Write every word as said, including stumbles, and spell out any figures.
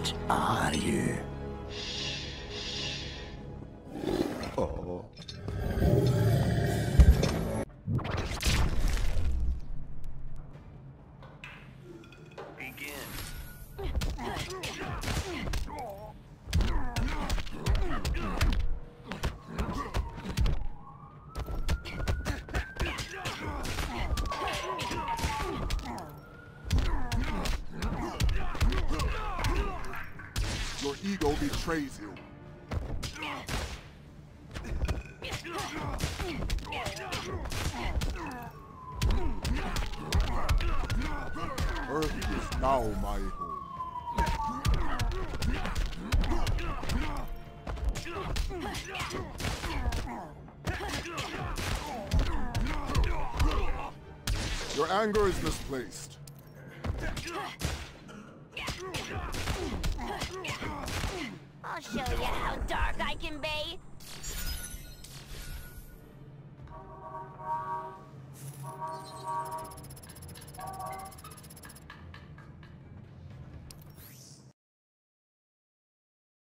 What are you? Oh. Your ego betrays you. Earth is now my home. Your anger is misplaced. I'll show you how dark I can be.